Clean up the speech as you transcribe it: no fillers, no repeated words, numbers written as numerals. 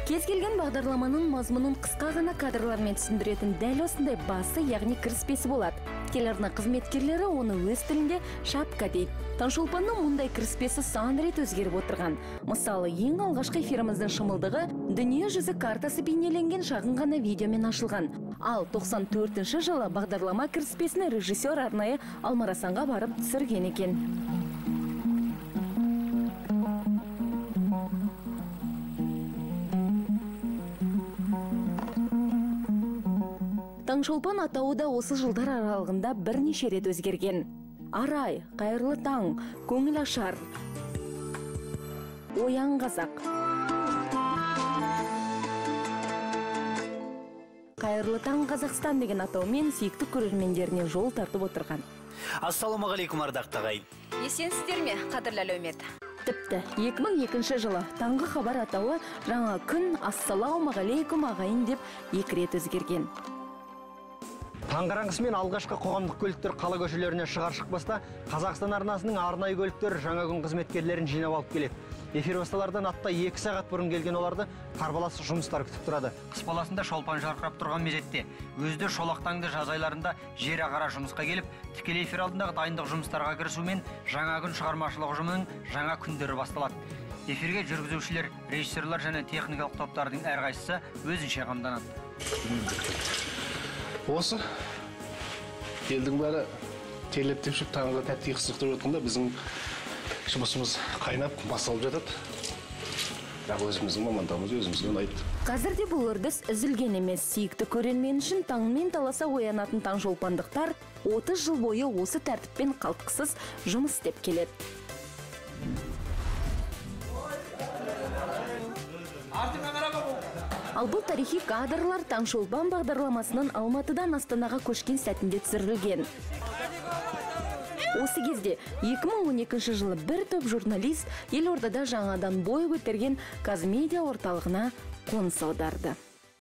Кез келген бағдарламаның мазмұнын қысқа ғана кадрлармен түсіндіретін дәл осындай басы, яғни кіріспесі болады. Телеарна қызметкерлері оны өз тілінде шапка дейді. Таңшолпанның мұндай кіріспесі сан рет өзгеріп отырған. Мысалы, ең алғашқы эфиріміздің шымылдығы дүние жүзі картасы бейнеленген шағын ғана видеомен ашылған. Ал 94-ші жылы бағдарлама кіріспесін режиссер арнайы Алмарасанға барып түсірген екен. Таңшолпан атауы да осы жылдар аралығында бірнеше рет өзгерген. Арай, қайырлы таң, көңіл ашар, оян қазақ. Қайырлы таң Қазақстан деген атаумен сүйікті көрермендеріне жол тартып отырған. Ассалаумағалейкум ардақты ағайын. Есенсіздер ме, қадірлі әлеумет? Тіпті 2002 жылы таңғы хабар атауы жаңа күн ассалаумағалейкум ағайын деп 2 рет өзгерген. Таңғараңғысымен алғашқы қоғамдық көліктер қала көшелеріне шығар шықпаста, Қазақстан арнасының арнайы көліктер жаңа күн қызметкерлерін жинап алып келеді. Эфир басталардан атта 2 сағат бұрын келген оларды қарбалас жұмыстар күтіп тұрады. Қыс баласында шолпан жарқырап тұрған мезетте, өзді шолақтаңды жаз айларында жер ағара жұмысқа келіп, тікелей эфир алдындағы дайындық жұмыстарға кірісумен жаңа күн шығармашылық ұжымының жаңа күндері басталады. Эфирге жүргізушілер, режиссерлар және техникалық топтардың әрқайсысы өзінше қамданады. Осы елдің бәрі терлеп-тепшіп таңғы тәтті ұйқысыздықта жатқанда біздің жұмысымыз қайнап басталып жатады. Бірақ өзіміздің мамандығымыз өзімізге ұнайды. Қазірде бұл үрдіс үзілген емес. Сүйікті көрермен үшін таңмен таласа оянатын таңшолпандықтар 30 жыл бойы осы тәртіппен қалтқысыз жұмыс істеп келеді. Ал бұл тарихи кадрлар Таңшолпан бағдарламасының Алматыдан Астанаға көшкен сәтінде түсірілген. Осы кезде 2012 жылы бір топ журналист елордада жаңадан бой көтерген Қазмедиа орталығына қоныс аударды.